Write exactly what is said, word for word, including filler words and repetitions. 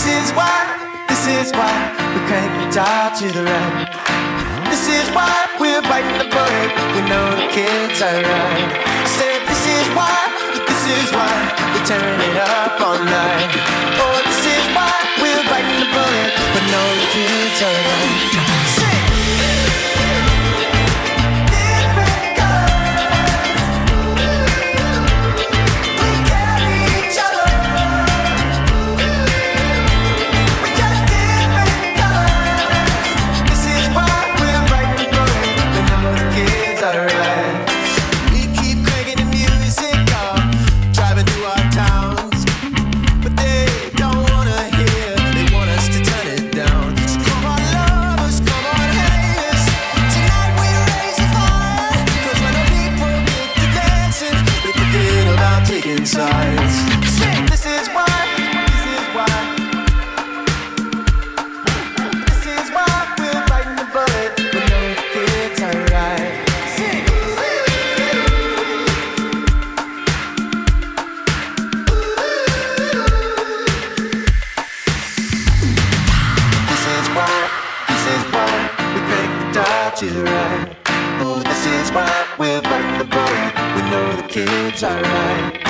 This is why, this is why we crank the dial to the right. This is why we're biting the bullet. We know the kids are right. Said this is why, this is why we're tearing it up all night. Oh, this is why we're biting the bullet. We know the kids are right. Sides. This is why, this is why, this is why we're biting the bullet. We know the kids are right. This is why, this is why we crank the dial to the right. Oh, this is why we're biting the bullet. We know the kids are right.